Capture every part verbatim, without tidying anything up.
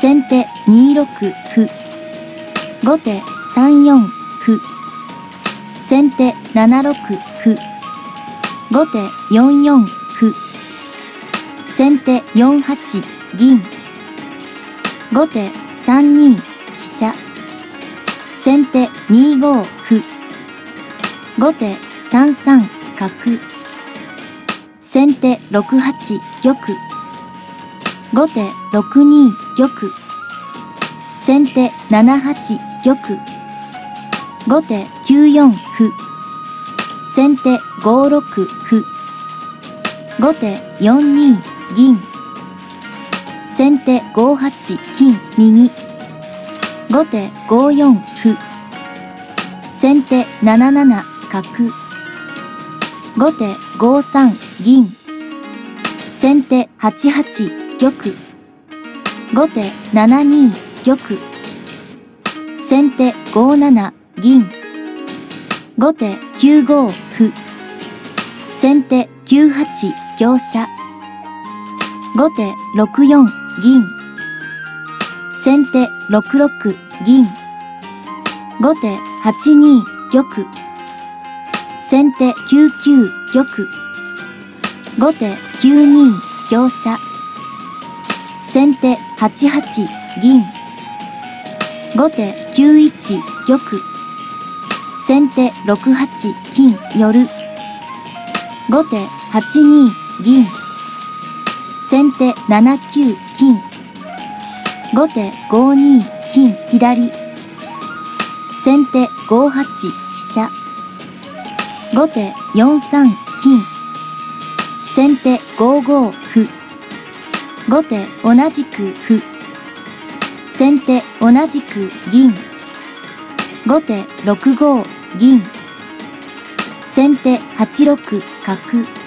先手にろく歩。後手さんよん歩。先手ななろく歩。後手よんよん歩。先手よんはち銀。後手さんに飛車。先手にご歩。後手さんさん角。先手ろくはち玉。後手ろくに玉。先手ななはち玉。後手きゅうよん歩。先手ごろく歩。後手よんに銀。先手ごはち金右。後手ごよん歩。先手なななな角。後手ごさん銀。先手はちはち玉。後手ななに玉。先手ごなな銀。後手きゅうご歩。先手きゅうはち香車。後手ろくよん銀。先手ろくろく銀。後手はちに玉。先手きゅうきゅう玉。後手きゅうに香車。先手はちはち銀。後手きゅういち玉。先手ろくはち金寄。後手はちに銀。先手ななきゅう金。後手ごに金左。先手ごはち飛車。後手よんさん金。先手ごご歩。後手同じく歩。先手同じく銀。後手ろくご銀。先手はちろく角。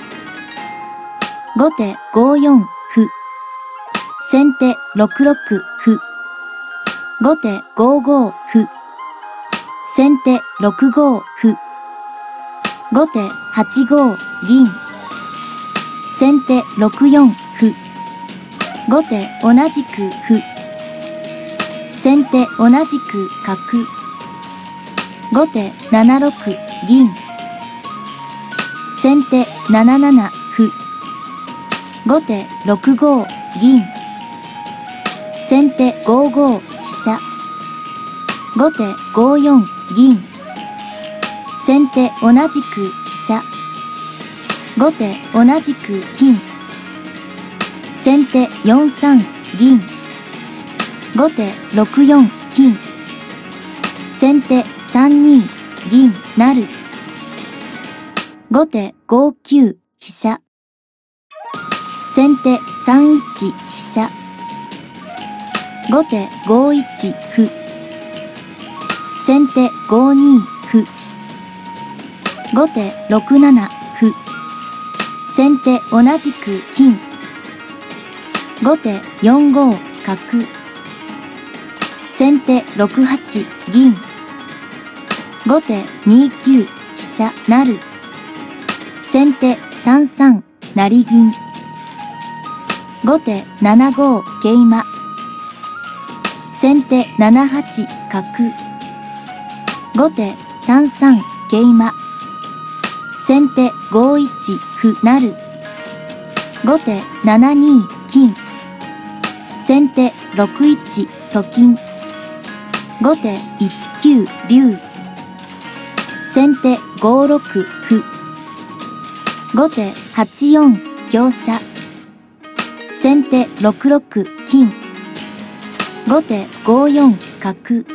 後手ごよん歩。先手ろくろく歩。後手ごご歩。先手ろくご歩。後手はちご銀。先手ろくよん歩。後手同じく歩。先手同じく角。後手ななろく銀。先手なななな歩。後手ろくご銀。先手ごご飛車。後手ごよん銀。先手同じく飛車。後手同じく金。先手よんさん銀。後手ろくよん金。先手さんに銀成。後手ごきゅう飛車。先手さんいち飛車。後手ごいち歩。先手ごに歩。後手ろくなな歩。先手同じく金。後手よんご角。先手ろくはち銀。後手にきゅう飛車成。先手さんさん成銀。後手ななご桂馬。先手ななはち角。後手さんさん桂馬。先手ごいち歩成。後手ななに金。先手ろくいちと金。後手いちきゅう竜。先手ごろく歩。後手はちよん香車。先手ろくろく金。後手ごよん角。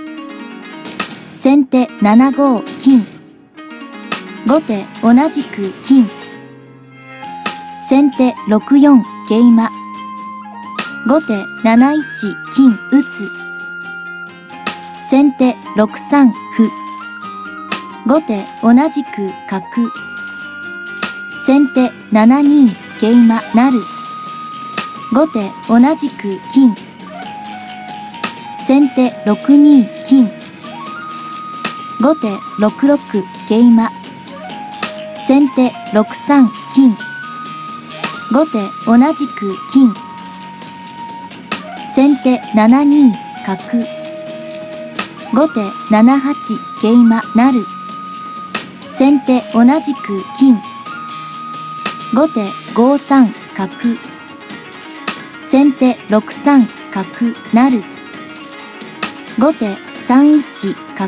先手ななご金。後手同じく金。先手ろくよん桂馬。後手なないち金打つ。先手ろくさん歩。後手同じく角。先手ななに桂馬成。後手同じく金。先手ろくに金。後手ろくろく桂馬。先手ろくさん金。後手同じく金。 先手ななに角。後手ななはち桂馬成。先手同じく金。後手ごさん角。先手ろくさん角成。後手さんいち角。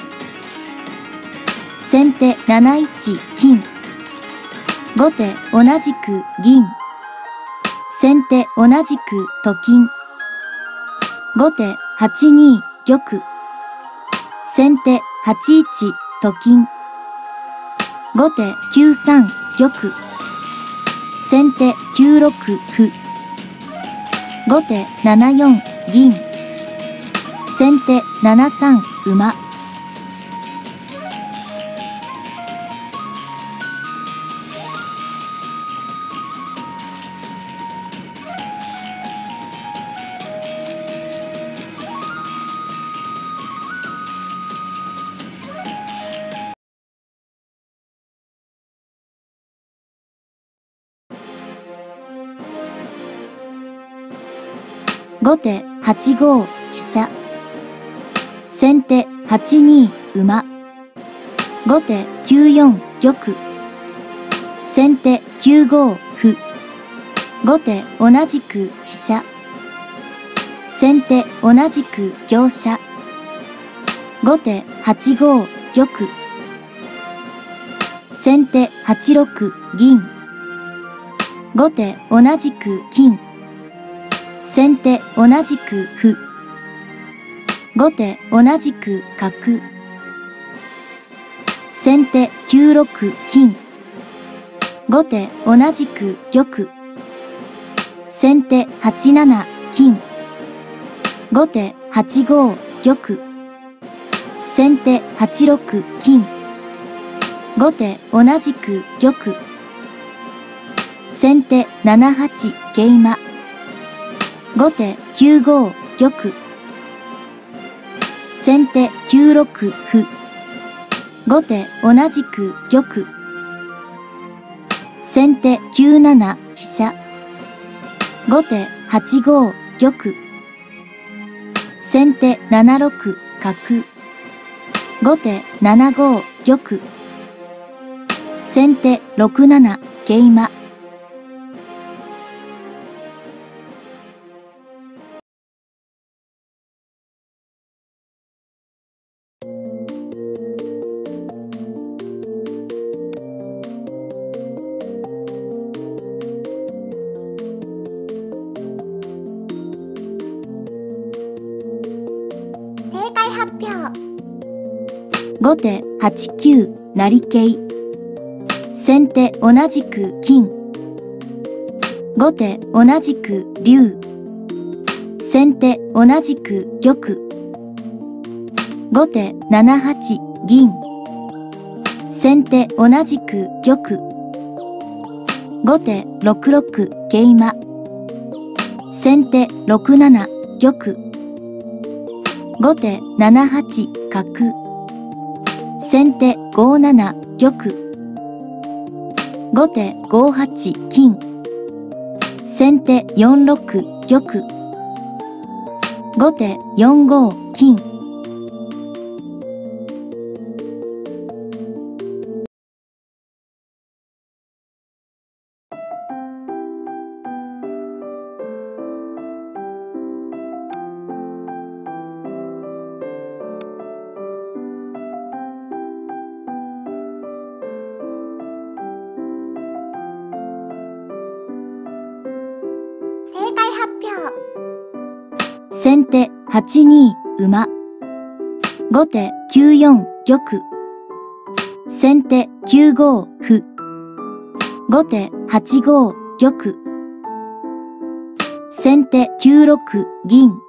先手なないち金。後手同じく銀。先手同じくと金。後手はちに玉。先手はちいちと金。後手きゅうさん玉。先手きゅうろく歩。後手ななよん銀。先手ななさん馬。後手はちご飛車。先手はちに馬。後手きゅうよん玉。先手きゅうご歩。後手同じく飛車。先手同じく香車。後手はちご玉。先手はちろく銀。後手同じく金。先手同じく歩。後手同じく角。先手きゅうろく金。後手同じく玉。先手はちなな金。後手はちご玉。先手はちろく金。後手同じく玉。先手ななはち桂馬。後手きゅうご玉。先手きゅうろく歩。後手同じく玉。先手きゅうなな飛車。後手はちご玉。先手ななろく角。後手ななご玉。先手ろくなな桂馬。 発表。 後手はちきゅう成桂。先手同じく金。後手同じく竜。先手同じく玉。後手ななはち銀。先手同じく玉。後手ろくろく桂馬。先手ろくなな玉。後手ななはち角。先手ごなな玉。後手ごはち金。先手よんろく玉。後手よんご金。 正解発表。 先手はちに馬。後手きゅうよん玉。先手きゅうご歩。後手はちご玉。先手きゅうろく銀。